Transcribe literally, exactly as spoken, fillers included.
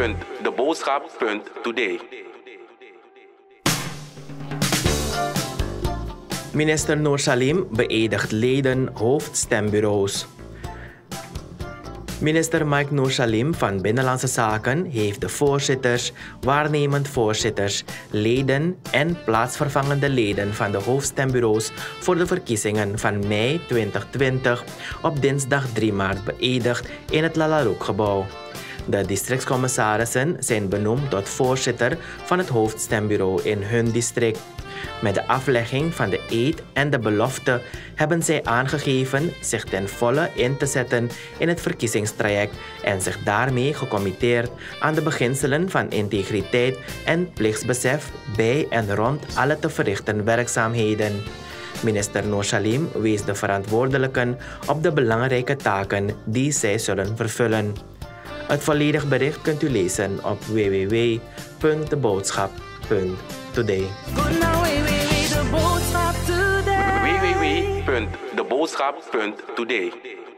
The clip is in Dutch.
punt de boodschap punt today. Minister Noor Salim beëdigt leden hoofdstembureaus. Minister Mike Noor Salim van Binnenlandse Zaken heeft de voorzitters, waarnemend voorzitters, leden en plaatsvervangende leden van de hoofdstembureaus voor de verkiezingen van mei twintig twintig op dinsdag drie maart beëdigd in het Lalarook-gebouw. De districtscommissarissen zijn benoemd tot voorzitter van het hoofdstembureau in hun district. Met de aflegging van de eed en de belofte hebben zij aangegeven zich ten volle in te zetten in het verkiezingstraject en zich daarmee gecommitteerd aan de beginselen van integriteit en plichtsbesef bij en rond alle te verrichten werkzaamheden. Minister Noor Salim wees de verantwoordelijken op de belangrijke taken die zij zullen vervullen. Het volledig bericht kunt u lezen op w w w punt de boodschap punt today. w w w punt de boodschap punt today.